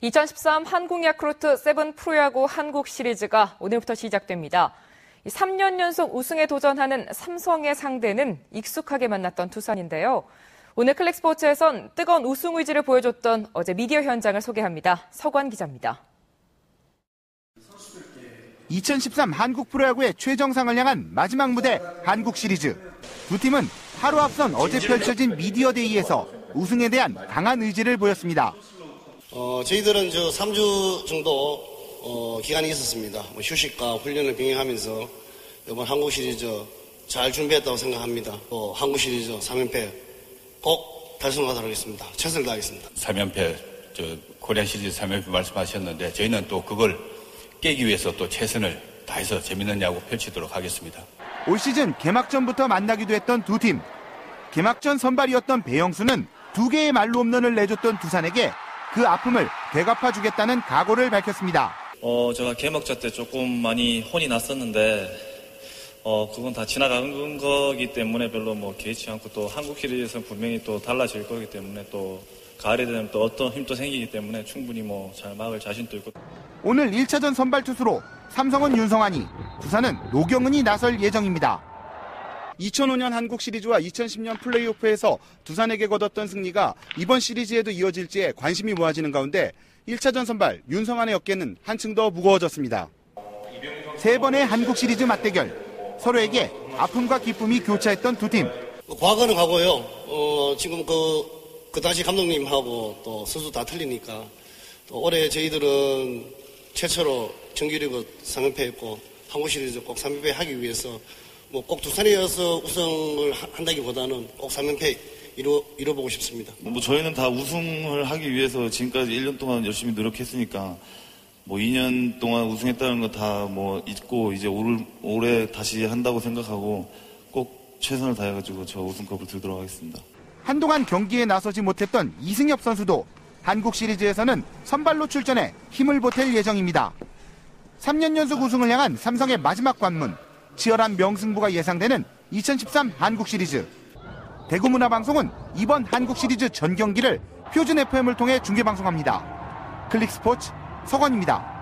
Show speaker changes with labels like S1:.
S1: 2013 한국야쿠르트 세븐 프로야구 한국 시리즈가 오늘부터 시작됩니다. 3년 연속 우승에 도전하는 삼성의 상대는 익숙하게 만났던 두산인데요. 오늘 클릭스포츠에선 뜨거운 우승 의지를 보여줬던 어제 미디어 현장을 소개합니다. 서관 기자입니다.
S2: 2013 한국 프로야구의 최정상을 향한 마지막 무대 한국 시리즈. 두 팀은 하루 앞선 어제 펼쳐진 미디어 데이에서 우승에 대한 강한 의지를 보였습니다.
S3: 저희들은 3주 정도 기간이 있었습니다. 휴식과 훈련을 병행하면서 이번 한국 시리즈 잘 준비했다고 생각합니다. 한국 시리즈 3연패 꼭 달성하도록 하겠습니다. 최선을 다하겠습니다.
S4: 3연패, 코리안 시리즈 3연패 말씀하셨는데 저희는 또 그걸 깨기 위해서 또 최선을 다해서 재밌는 야구 펼치도록 하겠습니다.
S2: 올 시즌 개막전부터 만나기도 했던 두 팀. 개막전 선발이었던 배영수는 2개의 말로 홈런을 내줬던 두산에게 그 아픔을 되갚아주겠다는 각오를 밝혔습니다.
S5: 제가 개막전 때 조금 많이 혼이 났었는데 그건 다 지나간 거기 때문에 별로 개의치 않고 또 한국 시리즈에서는 분명히 또 달라질 거기 때문에 또 가을에 되면 또 어떤 힘도 생기기 때문에 충분히 잘 막을 자신도 있고.
S2: 오늘 1차전 선발 투수로 삼성은 윤성환이, 두산은 노경은이 나설 예정입니다. 2005년 한국 시리즈와 2010년 플레이오프에서 두산에게 거뒀던 승리가 이번 시리즈에도 이어질지에 관심이 모아지는 가운데 1차전 선발 윤성환의 어깨는 한층 더 무거워졌습니다. 3번의 한국 시리즈 맞대결. 서로에게 아픔과 기쁨이 교차했던 두 팀.
S3: 과거는 과거요. 지금 그 당시 감독님하고 또 선수 다 틀리니까 또 올해 저희들은 최초로 정규리그 3연패했고 한국 시리즈 꼭 3연패 하기 위해서 꼭 두산이어서 우승을 한다기보다는 꼭 3연패 이뤄보고 싶습니다.
S6: 저희는 다 우승을 하기 위해서 지금까지 1년 동안 열심히 노력했으니까 2년 동안 우승했다는 거 다 잊고 이제 올해 다시 한다고 생각하고 꼭 최선을 다해가지고 저 우승컵을 들도록 하겠습니다.
S2: 한동안 경기에 나서지 못했던 이승엽 선수도 한국 시리즈에서는 선발로 출전해 힘을 보탤 예정입니다. 3년 연속 우승을 향한 삼성의 마지막 관문. 치열한 명승부가 예상되는 2013 한국 시리즈. 대구문화방송은 이번 한국 시리즈 전 경기를 표준 FM을 통해 중계방송합니다. 클릭스포츠 서건입니다.